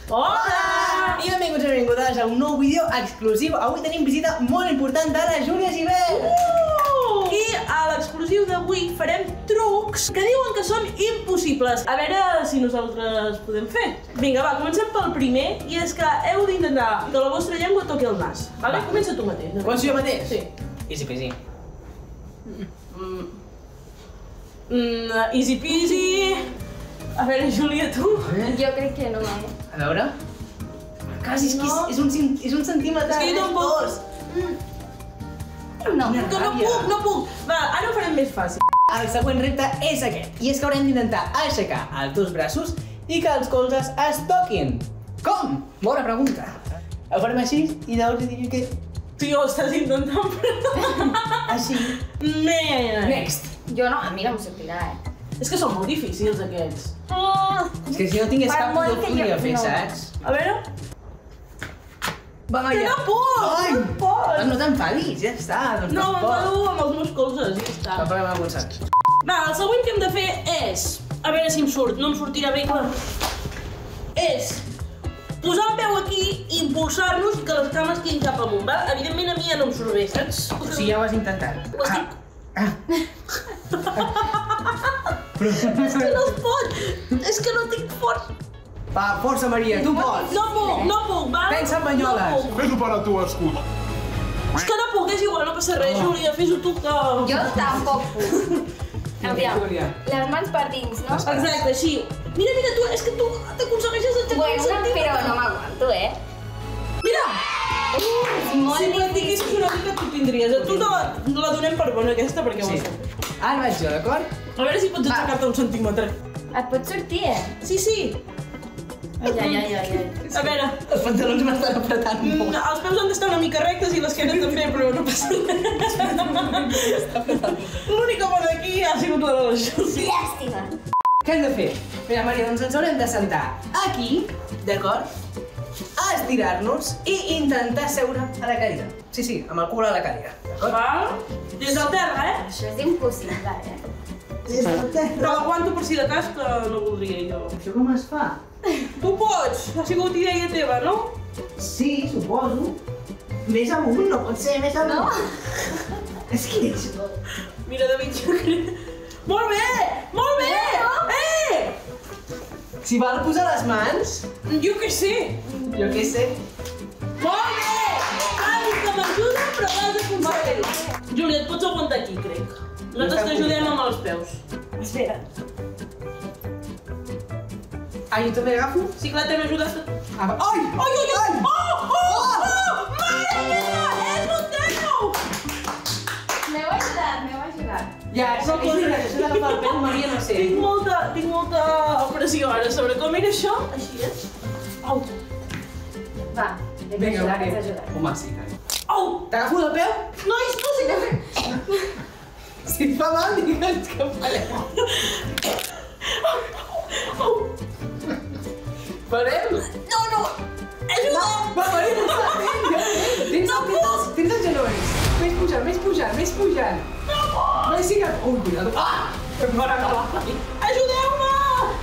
Hola! I benvinguts i benvingudes a un nou vídeo exclusiu. Avui tenim visita molt important de la Júlia Gibert. I a l'exclusiu d'avui farem trucs que diuen que són impossibles. A veure si nosaltres podem fer. Vinga, va, comencem pel primer, i és que heu d'intentar que la vostra llengua toqui el nas. Vale? Comença tu mateix. Començo jo mateix? Sí. Easy peasy. Easy peasy. A veure, Júlia, tu? Jo crec que no, A veure. Quasi, és un centímetre. És que jo tampoc. No. No puc. Va, ara ho farem més fàcil. El següent repte és aquest, i és que haurem d'intentar aixecar els dos braços i que els colzes es toquin. Com? Bona pregunta. Ho farem així i llavors diré que... Tio, estàs intentant, però... Així. Next. Jo no, a mi no em sortirà, És que són molt difícils, aquests. És que si no tingués cap, no ho podria fer, no. saps? A veure... Va, Que no puc! Ai! No pots! No t'enfadis, ja està. Doncs No, tampoc. m'enfado amb els meus colzes, ja està. Va, parlem amb un sac. Va, el següent que hem de fer és... A veure si em surt, no em sortirà bé, clar. És... posar el peu aquí i impulsar-nos i que les cames quedin cap amunt, va? Evidentment a mi ja no em surt bé, saps? O sigui, ja ho has intentat. Ho estic... Però... És que no es pot! És que no tinc força! Va, força, Maria, tu pots. No puc, va? Pensa en banyoles. No puc. Fes-ho per al teu escut. És que no puc, és igual, no passa res, Júlia, fes-ho tu que... Jo tampoc puc. Aviam, Júlia. les mans per dins, no? Exacte, així. Mira, tu, és que tu t'aconsegueixes aixecar Bueno, però no m'aguanto, Mira! És molt Si practiquessis difícil. una mica, tu tindries. A tu la donem per bona, aquesta, perquè ho Sí. has fet. Ara vaig jo, d'acord? A veure si pots aixecar-te un centímetre. Et pot sortir, Sí. Ai. A veure, Els pantalons m'estan apretant molt. els peus han d'estar una mica rectes i l'esquena també, però no passa res. L'única bona aquí ha sigut la de la Júlia. Llàstima. Què hem de fer? Mira, Maria, doncs ens haurem de sentar aquí, d'acord? Estirar-nos i intentar seure a la cadira. Sí, amb el cul a la cadira, d'acord? Val? Des del terra, Això és impossible, Des del Però terra. l'aguanto per si de cas, que no voldria jo. Això com es fa? Tu pots! Ha sigut idea teva, no? Sí, suposo. Més amunt, no pot ser més amunt. No. És que això... Mira, David, jo crec... Molt bé! Molt bé! Si val posar les mans, Jo què sé! jo què sé. Molt bé! Ai, que m'ajuda, però l'has aconseguit. Júlia, et pots aguantar aquí, crec. Nosaltres t'ajudem amb els peus. Espera. Ah, jo també agafo? Sí, clar, t'hem ajudat. Ai! Ai! Mare meva! És un 10! M'heu ajudat. Ja, això és d'agafar el peu, Maria, no sé. Tinc molta pressió ara sobre com era això. Així, Au. Va, Vinga, t'has Maria. ajudat. Home, sí, que... Au! T'agafo del peu? Nois, no sé què fer. Si et fa mal, digue'ns que farem. Au. Farem? No! Ajuda'm! Va, Maria, no està, vinga. Tens els genolls. Més pujant. No, sí que... Ui, cuidado. Ah! Em van acabar. Ajudeu-me!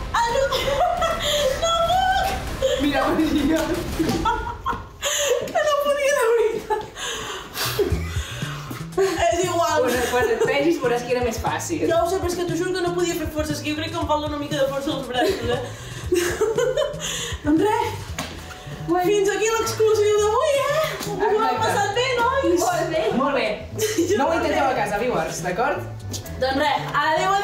No puc! Mira, Maria. Que no podia, de veritat. És igual. Quan et pegis veuràs que era més fàcil. Ja ho sé, però és que t'ho juro que no podia fer forces, que jo crec que em falta una mica de força als braços, Doncs res, fins aquí l'exclusiu d'avui, Us ho hem passat bé, nois? Molt bé. Molt bé. No ho intenteu a casa, viewers, d'acord? Doncs res, adéu,